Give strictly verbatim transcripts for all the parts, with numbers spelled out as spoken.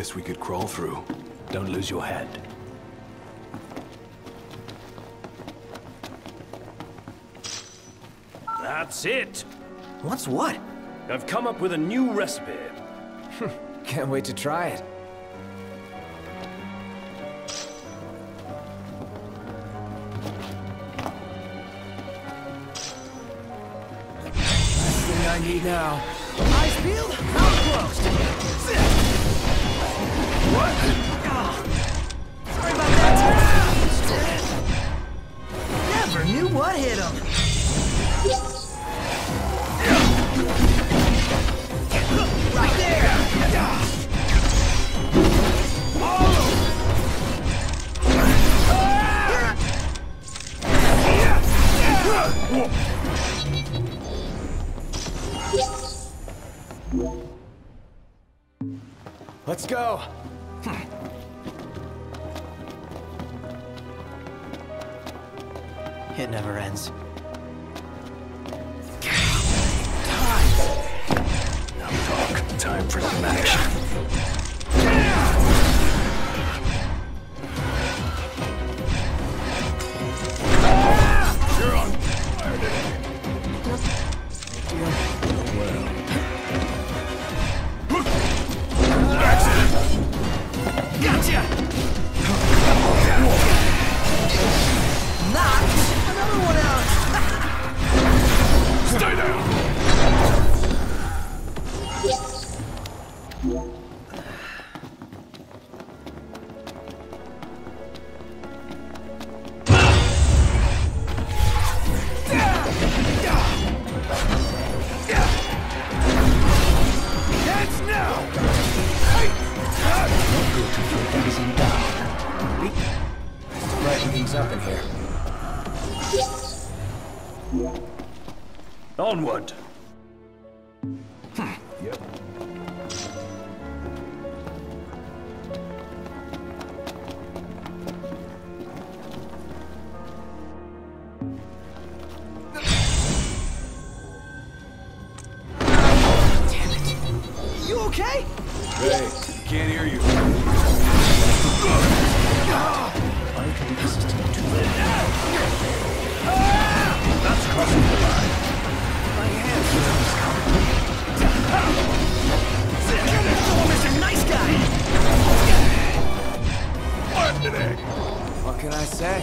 Guess we could crawl through. Don't lose your head. That's it! What's what? I've come up with a new recipe. Can't wait to try it. Last thing I need now. Eyes peeled, mouth closed. What? Oh, sorry about that. Never knew what hit him. Right there! Let's go! It never ends. Time for some action. You're on fire today. Well. Accident. Gotcha! Knock another one out! Stay down! Up in here. Onward! Yep. Damn it. You okay? Hey, can't hear you. That's crossing the line. My hands. Oh, Mister Nice Guy! What today? What can I say?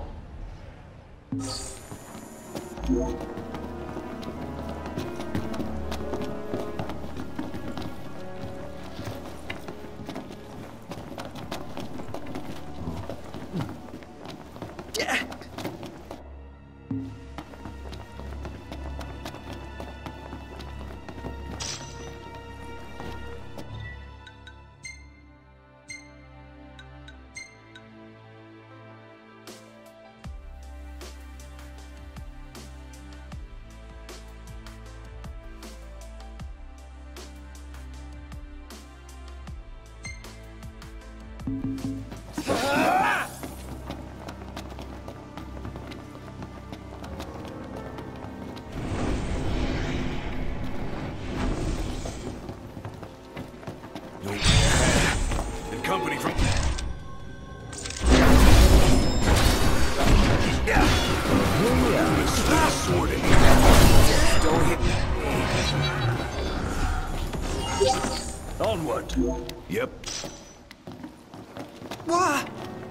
And company from... Stop sorting. Don't hit me. Onward! Yep. What?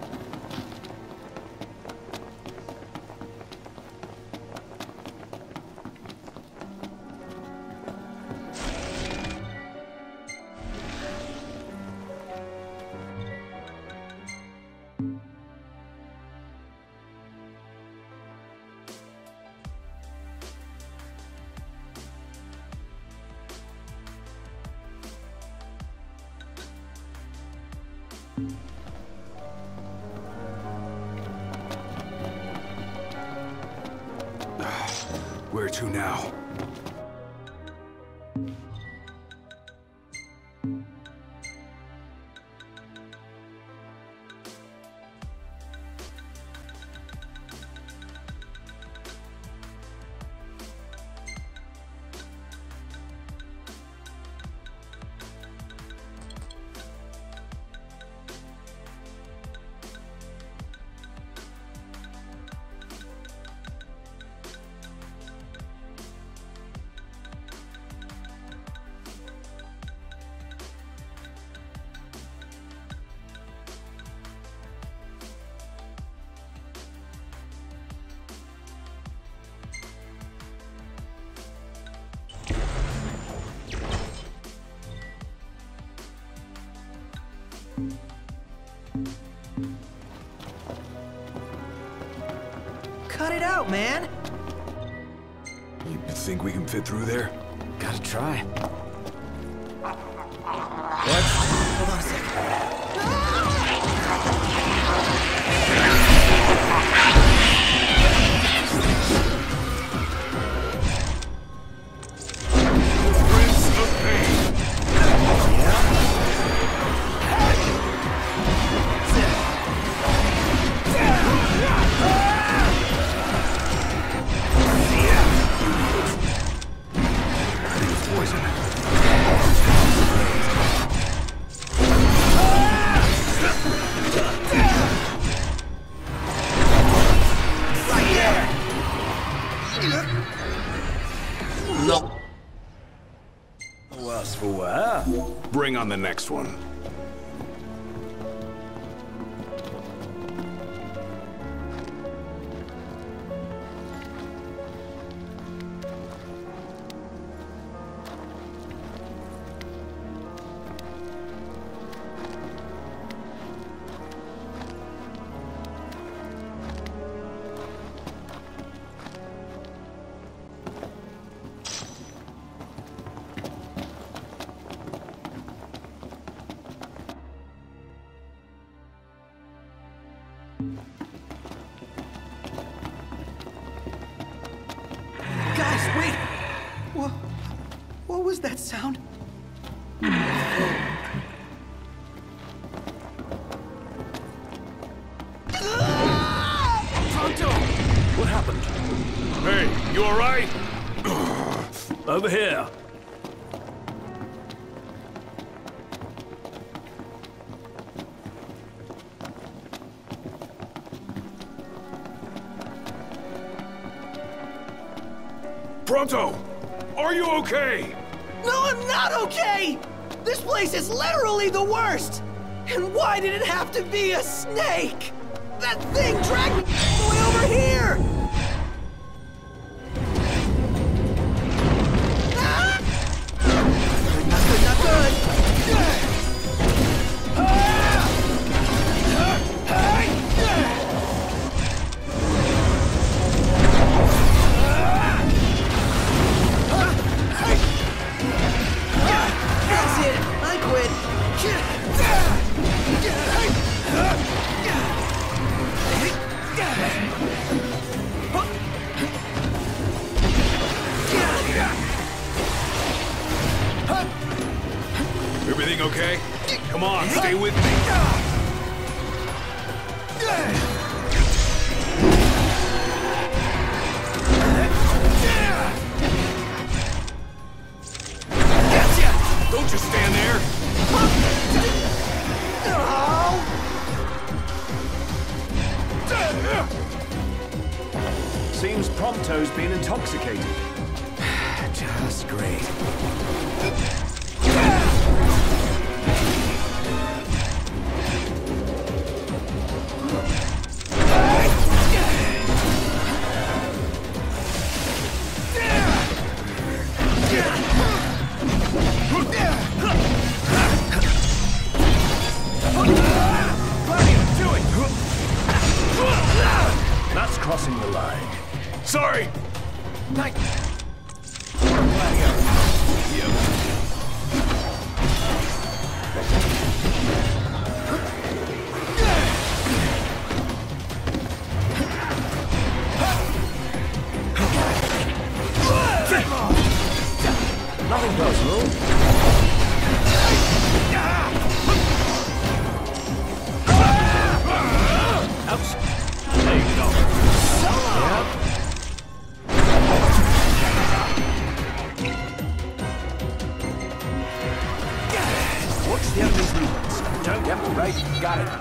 Where to now? Cut it out, man! You think we can fit through there? Gotta try. What? Hold on a second. Prince of Pain. I think it's poison. No. Worse for wear. Bring on the next one. Guys, wait! What, what was that sound? Pronto! What happened? Hey, you alright? Over here. Pronto! Are you okay? No, I'm not okay! This place is literally the worst! And why did it have to be a snake? That thing dragged me all the way over here! Ah! Not good, not good! That's it! I quit! Everything okay? Come on, stay with me. Don't just stand there. Seems Prompto's been intoxicated. Just great. That's crossing the line. Sorry. Night. Nothing personal. Ouch. There you go. Yep. Watch the enemy's movements. Don't get right. Got it.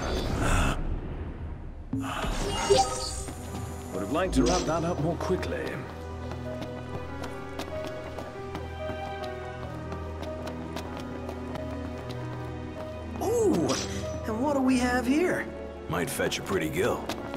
Would have liked to wrap that up more quickly. Ooh, and what do we have here? Might fetch a pretty gill.